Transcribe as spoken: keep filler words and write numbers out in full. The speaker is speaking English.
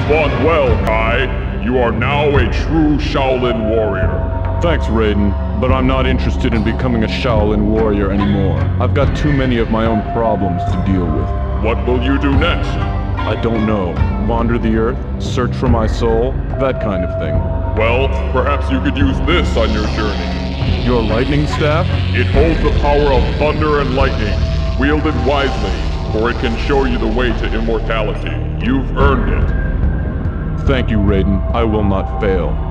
fought well, Kai. You are now a true Shaolin warrior. Thanks, Raiden, but I'm not interested in becoming a Shaolin warrior anymore. I've got too many of my own problems to deal with. What will you do next? I don't know. Wander the earth, search for my soul, that kind of thing. Well, perhaps you could use this on your journey. Your lightning staff? It holds the power of thunder and lightning. Wield it wisely, for it can show you the way to immortality. You've earned it. Thank you, Raiden. I will not fail.